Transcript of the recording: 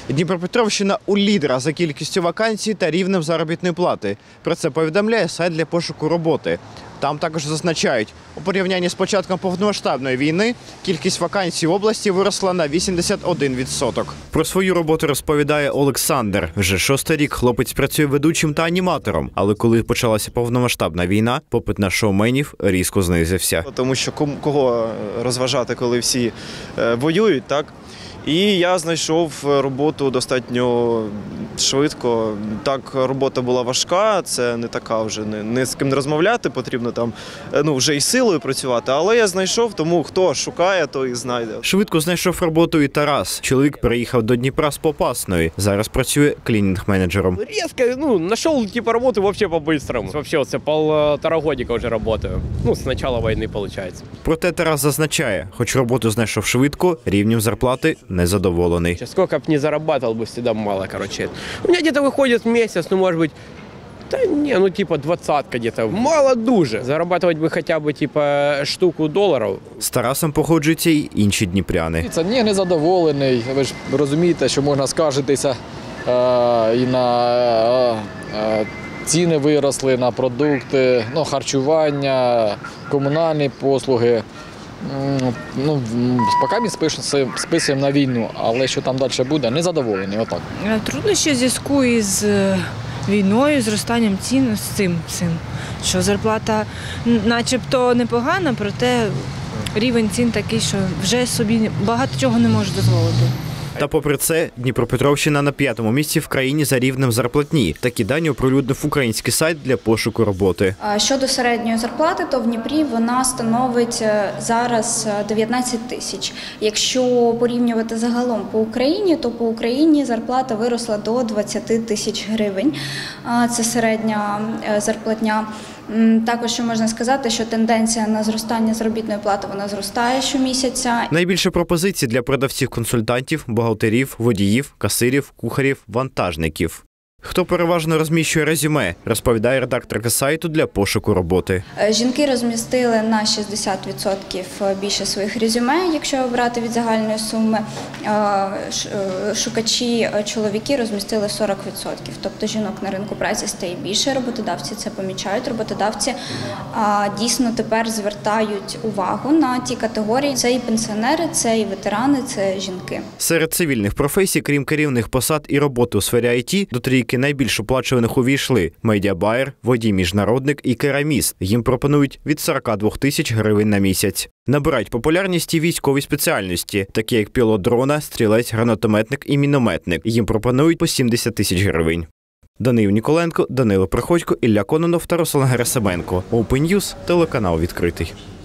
Дніпропетровщина у лідера за кількістю вакансій та рівнем заробітної плати. Про це повідомляє сайт для пошуку роботи. Там також зазначають, у порівнянні з початком повномасштабної війни кількість вакансій в області виросла на 81%. Про свою роботу розповідає Олександр. Вже 6-й рік хлопець працює ведучим та аніматором. Але коли почалася повномасштабна війна, попит на шоуменів різко знизився. Тому що кого розважати, коли всі воюють, так? І я знайшов роботу достатньо швидко. Так, робота була важка, це не така вже, не з ким розмовляти, потрібно там, вже і силою працювати. Але я знайшов, тому хто шукає, той і знайде. Швидко знайшов роботу і Тарас. Чоловік переїхав до Дніпра з Попасної. Зараз працює клінінг-менеджером. Резко, нашел роботу вообще по-быстрому. Вообще, це 1,5 годика вже працюю. З початку війни, виходить. Проте Тарас зазначає, хоч роботу знайшов швидко, рівнем зарплати незадоволений. Сколько б не зарабатывал бы, всегда мало, короче. У меня где-то выходит в месяц, может быть, типа 20-ка где-то. Мало дуже. Зарабатывать бы хотя бы, типа, штуку доларів. З Тарасом погоджуються й інші дніпряни. Ні, незадоволений. Ви ж розумієте, що можна скаржитися і на ціни виросли, на продукти, харчування, комунальні послуги. Поки ми списуємо на війну, але що там далі буде, незадоволені. Отак. Труднощі в зв'язку із війною, зростанням цін, з цим, що зарплата начебто непогана, проте рівень цін такий, що вже собі багато чого не може дозволити. Та попри це, Дніпропетровщина на 5-му місці в країні за рівнем зарплатні. Такі дані оприлюднив український сайт для пошуку роботи. Щодо середньої зарплати, то в Дніпрі вона становить зараз 19 тисяч. Якщо порівнювати загалом по Україні, то по Україні зарплата виросла до 20 тисяч гривень. Це середня зарплатня. Також що можна сказати, що тенденція на зростання заробітної плати, вона зростає щомісяця. Найбільше пропозицій для продавців-консультантів, бухгалтерів, водіїв, касирів, кухарів, вантажників. Хто переважно розміщує резюме, розповідає редакторка сайту для пошуку роботи. Жінки розмістили на 60% більше своїх резюме, якщо брати від загальної суми. Шукачі чоловіки розмістили 40%. Тобто жінок на ринку праці стає більше, роботодавці це помічають. Роботодавці дійсно тепер звертають увагу на ті категорії. Це і пенсіонери, це і ветерани, це жінки. Серед цивільних професій, крім керівних посад і роботи у сфері IT, до трійки найбільш оплачуваних увійшли медіабайер, водій-міжнародник і кераміст. Їм пропонують від 42 тисяч гривень на місяць. Набирають популярність і військові спеціальності, такі як пілот дрона, стрілець, гранатометник і мінометник. Їм пропонують по 70 тисяч гривень. Данил Ніколенко, Данило Приходько, Ілля Кононов та Руслан Герасименко. Open News, телеканал відкритий.